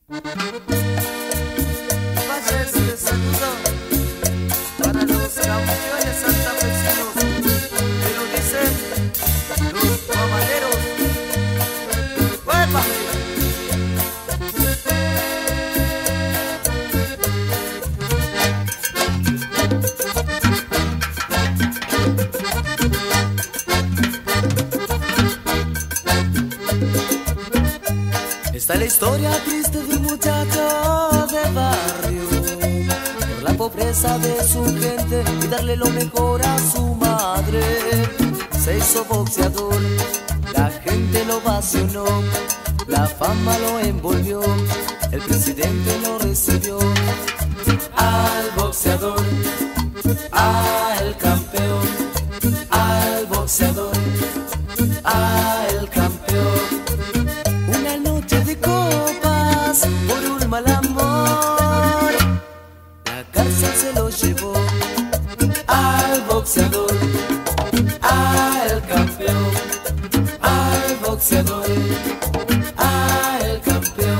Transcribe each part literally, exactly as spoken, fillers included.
Vaya este saludo para los campeones santafesinos que lo dicen los guamaderos. ¡Huepa! Está la historia triste de un muchacho de barrio, por la pobreza de su gente y darle lo mejor a su madre. Se hizo boxeador, la gente lo vacionó, la fama lo envolvió, el presidente lo recibió. Al boxeador, al campeón, al boxeador, al campeón. Una noche de copas por un mal amor, la cárcel se lo llevó. Al boxeador, al campeón, al boxeador, al campeón.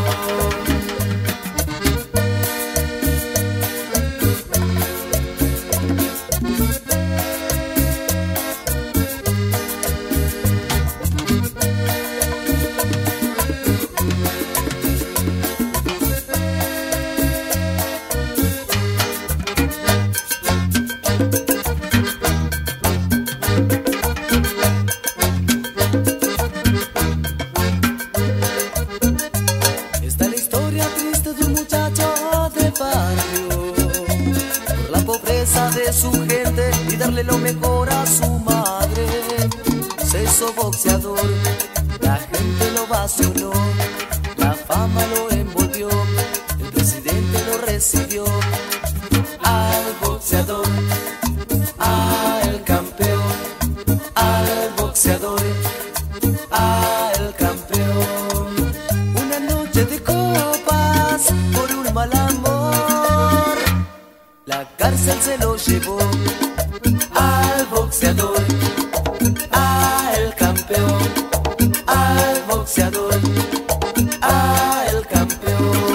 Por la pobreza de su gente y darle lo mejor a su madre. Se hizo boxeador, la gente lo vacionó, la fama lo envolvió, el presidente lo recibió. Al boxeador, al campeón, al boxeador, al campeón. Una noche de copas por un mal amor, la cárcel se lo llevó. Al boxeador, al campeón, al boxeador, al campeón.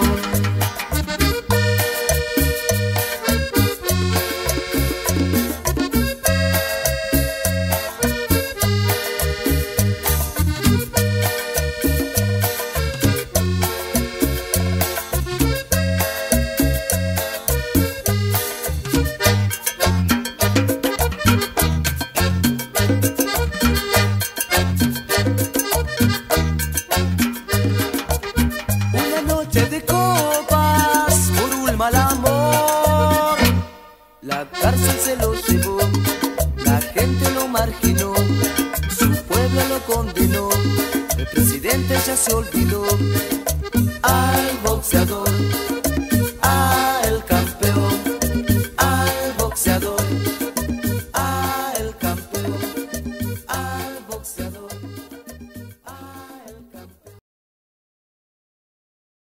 De copas por un mal amor, la cárcel se lo llevó, la gente lo marginó, su pueblo lo condenó, el presidente ya se olvidó.